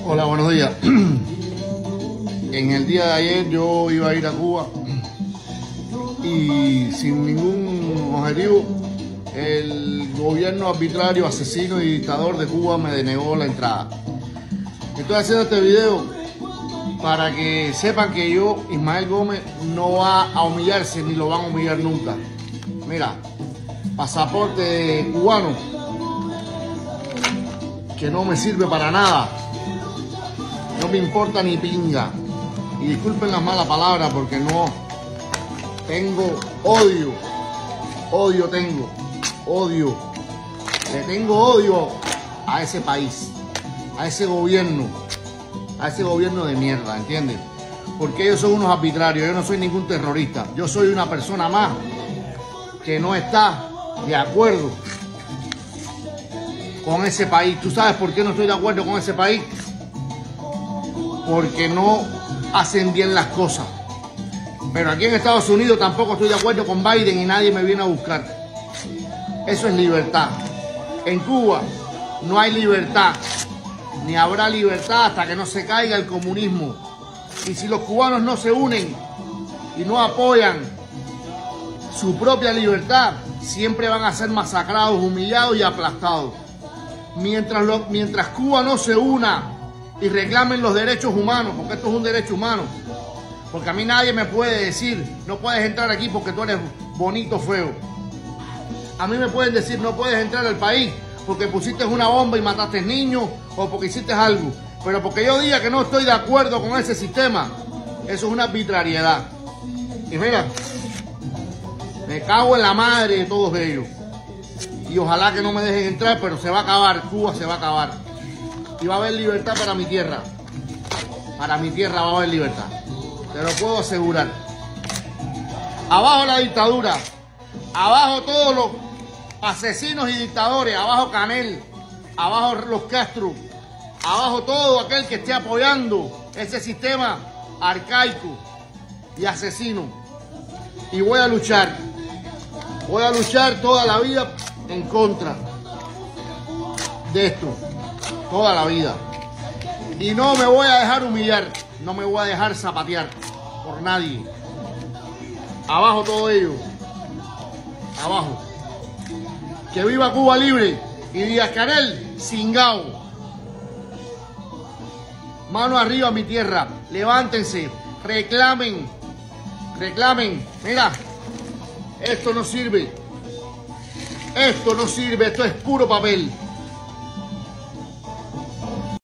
Hola, buenos días. En el día de ayer yo iba a ir a Cuba y sin ningún objetivo el gobierno arbitrario, asesino y dictador de Cuba me denegó la entrada. Estoy haciendo este video para que sepan que yo, Ismael Gómez, no va a humillarse ni lo van a humillar nunca. Mira, pasaporte cubano que no me sirve para nada, no me importa ni pinga. Y disculpen las malas palabras porque no tengo odio, le tengo odio a ese país, a ese gobierno de mierda, ¿entiendes? Porque ellos son unos arbitrarios. Yo no soy ningún terrorista, yo soy una persona más que no está de acuerdo con ese país. ¿Tú sabes por qué no estoy de acuerdo con ese país? Porque no hacen bien las cosas. Pero aquí en Estados Unidos tampoco estoy de acuerdo con Biden y nadie me viene a buscar. Eso es libertad. En Cuba no hay libertad, ni habrá libertad hasta que no se caiga el comunismo. Y si los cubanos no se unen y no apoyan su propia libertad, siempre van a ser masacrados, humillados y aplastados. Mientras Cuba no se una y reclamen los derechos humanos, porque esto es un derecho humano, porque a mí nadie me puede decir, no puedes entrar aquí porque tú eres bonito o feo. A mí me pueden decir, no puedes entrar al país porque pusiste una bomba y mataste niños o porque hiciste algo. Pero porque yo diga que no estoy de acuerdo con ese sistema, eso es una arbitrariedad. Y mira, me cago en la madre de todos ellos. Y ojalá que no me dejen entrar, pero se va a acabar, Cuba se va a acabar. Y va a haber libertad para mi tierra. Para mi tierra va a haber libertad. Te lo puedo asegurar. Abajo la dictadura. Abajo todos los asesinos y dictadores. Abajo Canel. Abajo los Castro. Abajo todo aquel que esté apoyando ese sistema arcaico y asesino. Y voy a luchar. Voy a luchar toda la vida en contra de esto. Toda la vida. Y no me voy a dejar humillar. No me voy a dejar zapatear por nadie. Abajo todo ello. Abajo. Que viva Cuba libre. Y Díaz-Canel cingao. Mano arriba mi tierra. Levántense. Reclamen. Reclamen. Mira. Esto no sirve. Esto no sirve. Esto es puro papel.